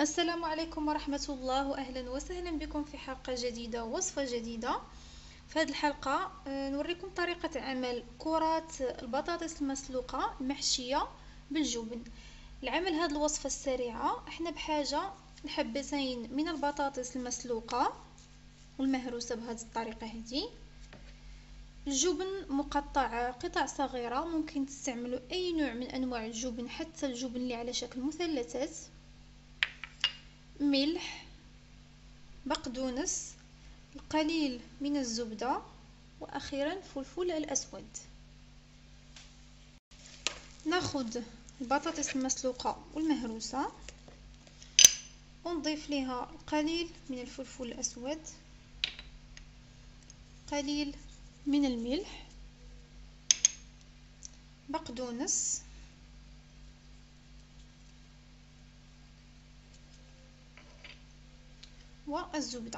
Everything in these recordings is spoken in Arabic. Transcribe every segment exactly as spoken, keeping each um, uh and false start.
السلام عليكم ورحمة الله، وأهلا وسهلا بكم في حلقة جديدة ووصفة جديدة. في هذه الحلقة آه، نوريكم طريقة عمل كرات البطاطس المسلوقة المحشية بالجبن. لعمل هذه الوصفة السريعة احنا بحاجة لحبتين من البطاطس المسلوقة والمهروسة بهذه الطريقة هذه. الجبن مقطع قطع صغيرة، ممكن تستعملوا أي نوع من أنواع الجبن، حتى الجبن اللي على شكل مثلثات. ملح، بقدونس، القليل من الزبدة، وأخيرا فلفل الأسود. ناخد البطاطس المسلوقة والمهروسة ونضيف لها القليل من الفلفل الأسود، قليل من الملح، بقدونس، والزبدة،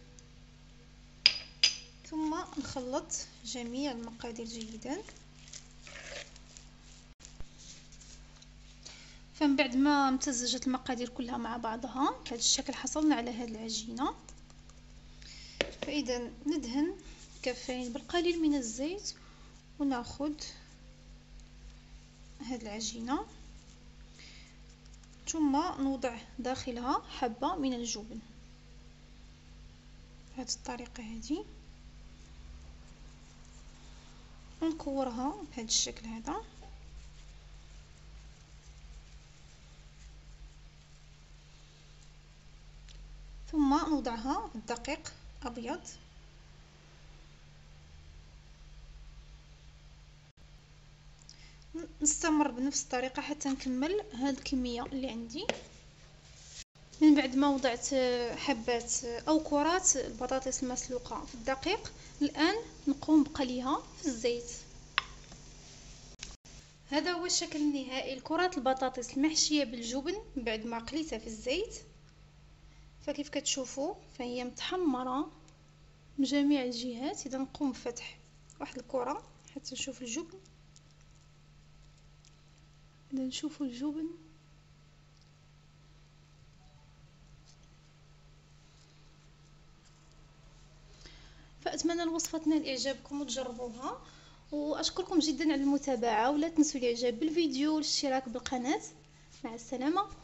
ثم نخلط جميع المقادير جيدا. فمن بعد ما امتزجت المقادير كلها مع بعضها بهذا الشكل حصلنا على هذه العجينة. فإذا ندهن كفين بالقليل من الزيت وناخد هذه العجينة، ثم نوضع داخلها حبة من الجبن بهذه الطريقة هذه، ونكورها بهذا الشكل هذا. ثم نوضعها في الدقيق أبيض، نستمر بنفس الطريقة حتى نكمل هذه الكمية اللي عندي. من بعد ما وضعت حبات أو كرات البطاطس المسلوقة في الدقيق، الآن نقوم بقليها في الزيت. هذا هو الشكل النهائي لكرات البطاطس المحشية بالجبن بعد ما قليتها في الزيت. فكيف كتشوفوا فهي متحمرة من جميع الجهات. إذا نقوم بفتح واحد الكرة حتى نشوف الجبن. إذا نشوفوا الجبن فأتمنى الوصفة تنال إعجابكم وتجربوها، وأشكركم جدا على المتابعة، ولا تنسوا الإعجاب بالفيديو والاشتراك بالقناة. مع السلامة.